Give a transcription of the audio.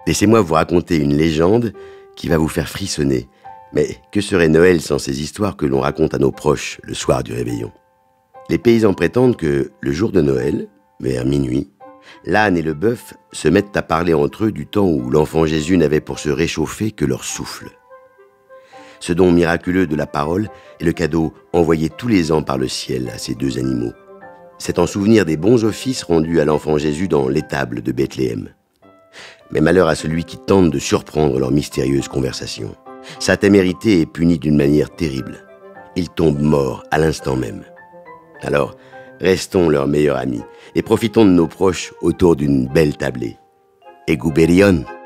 Laissez-moi vous raconter une légende qui va vous faire frissonner. Mais que serait Noël sans ces histoires que l'on raconte à nos proches le soir du réveillon? Les paysans prétendent que, le jour de Noël, vers minuit, l'âne et le bœuf se mettent à parler entre eux du temps où l'enfant Jésus n'avait pour se réchauffer que leur souffle. Ce don miraculeux de la parole est le cadeau envoyé tous les ans par le ciel à ces deux animaux. C'est en souvenir des bons offices rendus à l'enfant Jésus dans l'étable de Bethléem. Mais malheur à celui qui tente de surprendre leur mystérieuse conversation. Sa témérité est punie d'une manière terrible. Il tombe mort à l'instant même. Alors, restons leurs meilleurs amis et profitons de nos proches autour d'une belle tablée. Eguberion!